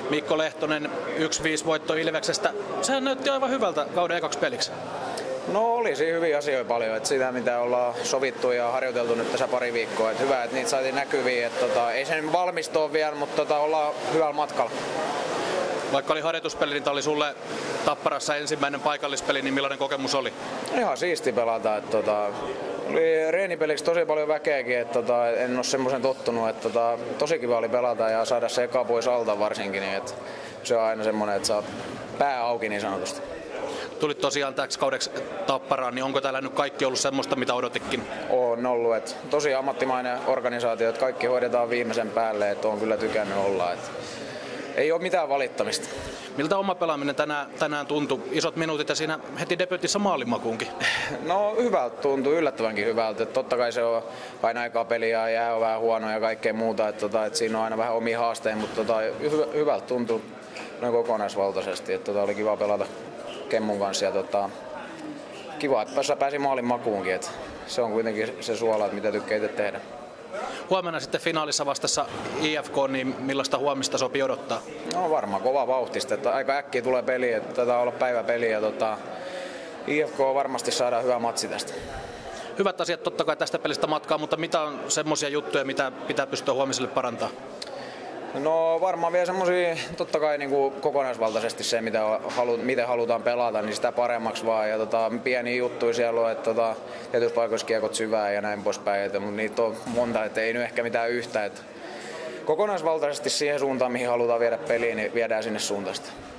Mikko Lehtonen 1-5 voitto Ilveksestä. Sehän näytti aivan hyvältä kauden ekaksi peliksi. No oli siinä hyviä asioita paljon, että sitä mitä ollaan sovittu ja harjoiteltu nyt tässä pari viikkoa. Että hyvä, että niitä saatiin näkyviin. Että ei sen valmistu ole vielä, mutta ollaan hyvällä matkalla. Vaikka oli harjoituspeli, niin tämä oli sulle Tapparassa ensimmäinen paikallispeli, niin millainen kokemus oli? Ihan siisti pelata. Että oli reenipeliksi tosi paljon väkeäkin, että en ole semmoisen tottunut. Että tosi kiva oli pelata ja saada se eka pois alta varsinkin. Niin, että se on aina semmoinen, että saa pää auki niin sanotusti. Tulit tosiaan täksi kaudeksi Tapparaan, niin onko täällä nyt kaikki ollut semmoista, mitä odotikin? On ollut, että tosi ammattimainen organisaatio, että kaikki hoidetaan viimeisen päälle, että on kyllä tykännyt olla. Että ei ole mitään valittamista. Miltä oma pelaaminen tänään tuntui? Isot minuutit ja siinä heti debyytissä maalinmakuunkin. No hyvältä tuntui, yllättävänkin hyvältä. Että totta kai se on aina aikaa peliä ja jää on vähän huono ja kaikkea muuta. Että siinä on aina vähän omia haasteita, mutta hyvältä tuntui noin kokonaisvaltaisesti. Että oli kiva pelata Kemmun kanssa ja kiva, että pääsi maalin makuunkin. Että se on kuitenkin se suola, että mitä tykkää itse tehdä. Huomenna sitten finaalissa vastassa IFK, niin millaista huomista sopii odottaa? No varmaan kova vauhtista, että aika äkkiä tulee peli, että taitaa olla päiväpeli ja IFK varmasti saadaan hyvä matsi tästä. Hyvät asiat totta kai tästä pelistä matkaa, mutta mitä on semmoisia juttuja, mitä pitää pystyä huomiselle parantamaan? No varmaan vielä semmosia, totta kai niin kuin kokonaisvaltaisesti se, miten halutaan pelata, niin sitä paremmaksi vaan. Ja pieniä juttuja siellä on, että tietyissä paikoissa kiekot syvää ja näin poispäin. Mutta niitä on monta, että ei nyt ehkä mitään yhtä. Että kokonaisvaltaisesti siihen suuntaan, mihin halutaan viedä peliin, niin viedään sinne suuntaan.